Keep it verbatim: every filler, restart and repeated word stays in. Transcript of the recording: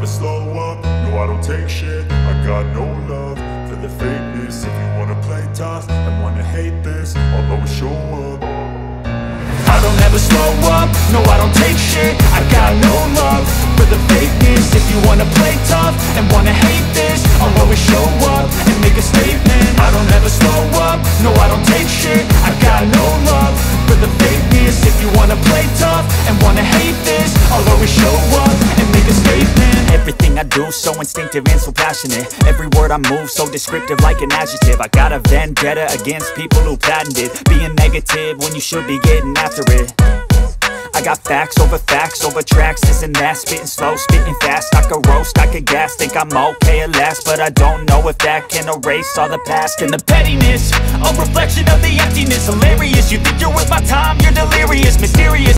never slow up, no I don't take shit. I got no love for the fakeness. If you wanna play tough and wanna hate this, I'll always show up. I don't ever slow up, no I don't take shit. I got no love for the fakeness. If you wanna play tough and wanna hate this, I'll always show up and make a statement. I don't ever slow up, no I don't take shit. I got no love for the fakeness. If you wanna play tough and wanna hate this, I'll always show up and make a statement. Everything I do so instinctive and so passionate. Every word I move so descriptive like an adjective. I got a vendetta against people who patented being negative when you should be getting after it. I got facts over facts over tracks, this and that. Spitting slow, spitting fast, I could roast, I could gas. Think I'm okay at last, but I don't know if that can erase all the past. And the pettiness, a reflection of the emptiness. Hilarious, you think you're worth my time, you're delirious. Mysterious